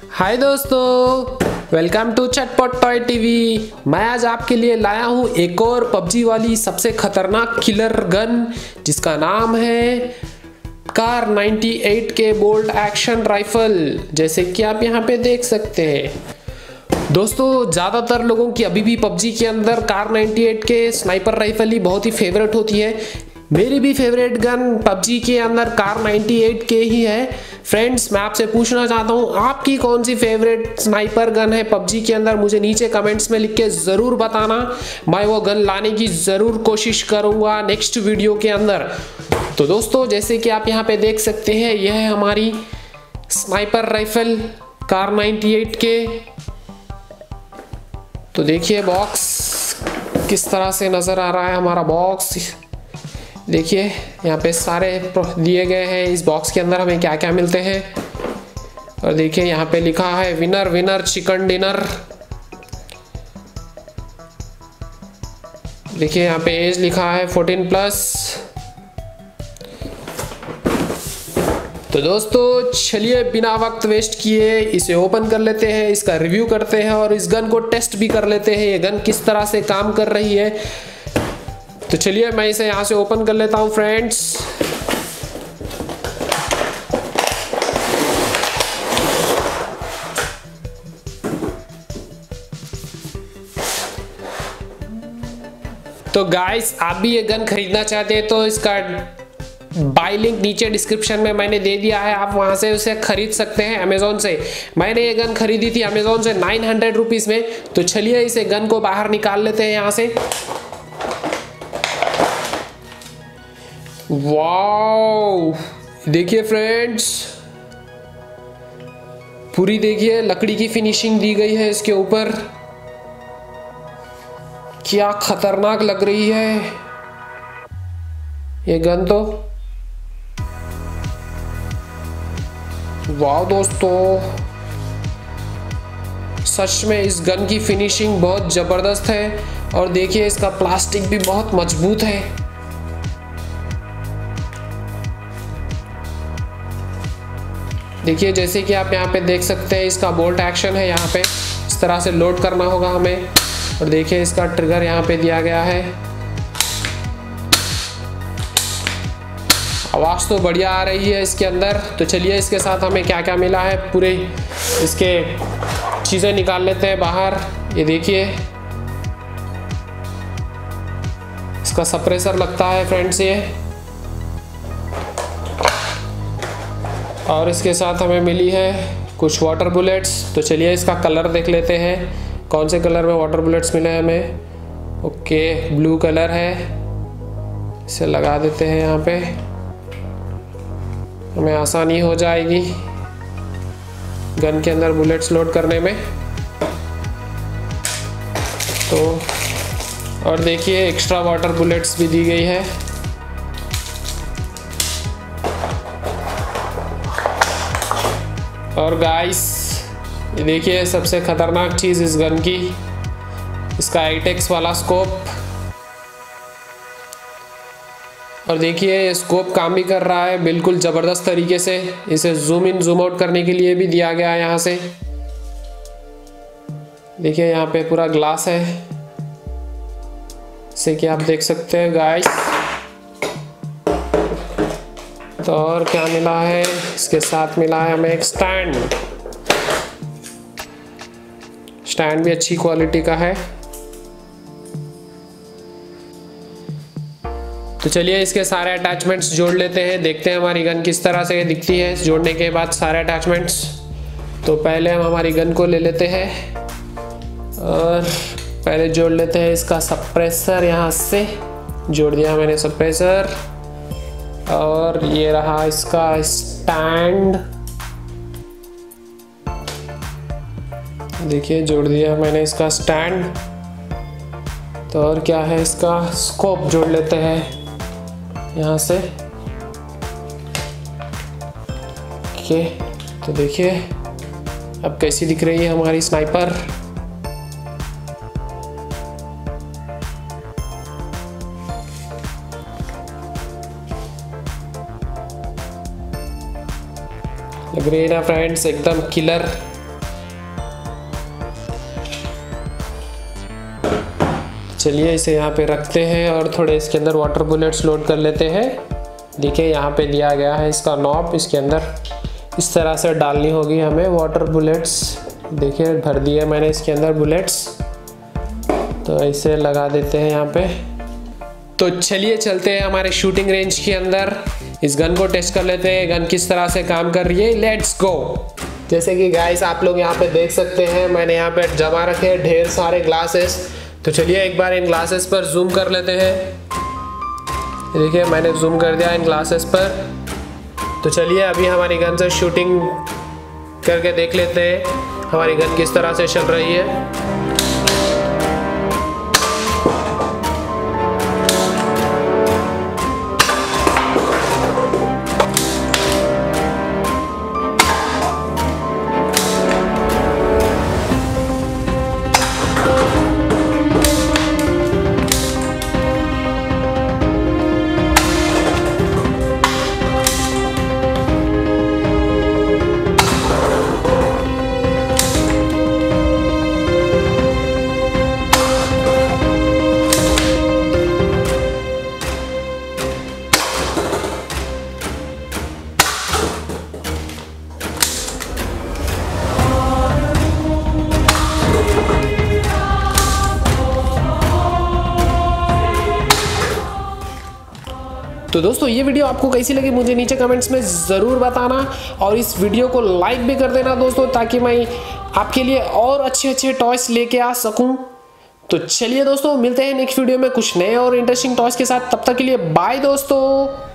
हाय दोस्तों, welcome to Chatpat toy TV. मैं आज आपके लिए लाया हूँ एक और पबजी वाली सबसे खतरनाक किलर गन, जिसका नाम है car 98K bolt action rifle, जैसे कि आप यहाँ पे देख सकते हैं। दोस्तों, ज़्यादातर लोगों की अभी भी पबजी के अंदर कार 98K स्नाइपर राइफल ही बहुत ही फेवरेट होती है। मेरी भी फेवरेट गन पबजी के अंदर कार 98K ही है। फ्रेंड्स, मैं आपसे पूछना चाहता हूँ, आपकी कौन सी फेवरेट स्नाइपर गन है पबजी के अंदर? मुझे नीचे कमेंट्स में लिख के ज़रूर बताना। मैं वो गन लाने की ज़रूर कोशिश करूँगा नेक्स्ट वीडियो के अंदर। तो दोस्तों, जैसे कि आप यहाँ पे देख सकते हैं, यह है हमारी स्नाइपर राइफल कार 98K। तो देखिए बॉक्स किस तरह से नज़र आ रहा है। हमारा बॉक्स देखिए, यहाँ पे सारे दिए गए हैं। इस बॉक्स के अंदर हमें क्या क्या मिलते हैं, और देखिए यहाँ पे लिखा है विनर विनर चिकन डिनर। देखिए यहाँ पे एज लिखा है 14+। तो दोस्तों, चलिए बिना वक्त वेस्ट किए इसे ओपन कर लेते हैं, इसका रिव्यू करते हैं और इस गन को टेस्ट भी कर लेते हैं, ये गन किस तरह से काम कर रही है। तो चलिए मैं इसे यहाँ से ओपन कर लेता हूँ फ्रेंड्स। तो गाइस, आप भी ये गन खरीदना चाहते हैं तो इसका बाय लिंक नीचे डिस्क्रिप्शन में मैंने दे दिया है, आप वहां से उसे खरीद सकते हैं अमेजोन से। मैंने ये गन खरीदी थी अमेजोन से 900 रुपीज़ में। तो चलिए इसे गन को बाहर निकाल लेते हैं यहाँ से। वाओ, देखिए फ्रेंड्स, पूरी देखिए लकड़ी की फिनिशिंग दी गई है इसके ऊपर। क्या खतरनाक लग रही है ये गन तो। वाह दोस्तों, सच में इस गन की फिनिशिंग बहुत जबरदस्त है। और देखिए इसका प्लास्टिक भी बहुत मजबूत है। देखिए जैसे कि आप यहाँ पे देख सकते हैं, इसका बोल्ट एक्शन है। यहाँ पे इस तरह से लोड करना होगा हमें। और देखिए इसका ट्रिगर यहाँ पे दिया गया है। आवाज़ तो बढ़िया आ रही है इसके अंदर। तो चलिए इसके साथ हमें क्या क्या मिला है पूरे इसके चीज़ें निकाल लेते हैं बाहर। ये देखिए इसका सप्रेसर लगता है फ्रेंड्स ये। और इसके साथ हमें मिली है कुछ वाटर बुलेट्स। तो चलिए इसका कलर देख लेते हैं, कौन से कलर में वाटर बुलेट्स मिले हैं हमें। ओके, ब्लू कलर है। इसे लगा देते हैं यहाँ पे, हमें आसानी हो जाएगी गन के अंदर बुलेट्स लोड करने में। तो और देखिए एक्स्ट्रा वाटर बुलेट्स भी दी गई है। और गाइस, ये देखिए सबसे खतरनाक चीज़ इस गन की, इसका आईटेक्स वाला स्कोप। और देखिए ये स्कोप काम भी कर रहा है बिल्कुल ज़बरदस्त तरीके से। इसे जूम इन जूम आउट करने के लिए भी दिया गया है यहाँ से। देखिए यहाँ पे पूरा ग्लास है, जैसे कि आप देख सकते हैं गाइस। तो और क्या मिला है, इसके साथ मिला है हमें एक स्टैंड। स्टैंड भी अच्छी क्वालिटी का है। तो चलिए इसके सारे अटैचमेंट्स जोड़ लेते हैं, देखते हैं हमारी गन किस तरह से दिखती है जोड़ने के बाद सारे अटैचमेंट्स। तो पहले हम हमारी गन को ले लेते हैं और पहले जोड़ लेते हैं इसका सप्रेसर। यहाँ से जोड़ दिया मैंने सप्रेसर। और ये रहा इसका स्टैंड, देखिए जोड़ दिया मैंने इसका स्टैंड। तो और क्या है, इसका स्कोप जोड़ लेते हैं यहाँ से। ओके, तो देखिए अब कैसी दिख रही है हमारी स्नाइपर। लग रही है ना फ्रेंड्स, एकदम किलर। चलिए इसे यहाँ पे रखते हैं और थोड़े इसके अंदर वाटर बुलेट्स लोड कर लेते हैं। देखिए यहाँ पे दिया गया है इसका नॉब, इसके अंदर इस तरह से डालनी होगी हमें वाटर बुलेट्स। देखिए भर दिए मैंने इसके अंदर बुलेट्स, तो ऐसे लगा देते हैं यहाँ पे। तो चलिए चलते हैं हमारे शूटिंग रेंज के अंदर, इस गन को टेस्ट कर लेते हैं गन किस तरह से काम कर रही है। Let's go. जैसे कि गाइस आप लोग यहाँ पे देख सकते हैं, मैंने यहाँ पे जमा रखे हैं ढेर सारे ग्लासेस। तो चलिए एक बार इन ग्लासेस पर जूम कर लेते हैं। देखिए मैंने जूम कर दिया इन ग्लासेस पर। तो चलिए अभी हमारी गन से शूटिंग करके देख लेते हैं हमारी गन किस तरह से चल रही है। तो दोस्तों ये वीडियो आपको कैसी लगी मुझे नीचे कमेंट्स में ज़रूर बताना, और इस वीडियो को लाइक भी कर देना दोस्तों, ताकि मैं आपके लिए और अच्छे अच्छे टॉयस लेके आ सकूं। तो चलिए दोस्तों मिलते हैं नेक्स्ट वीडियो में कुछ नए और इंटरेस्टिंग टॉयस के साथ। तब तक के लिए बाय दोस्तों।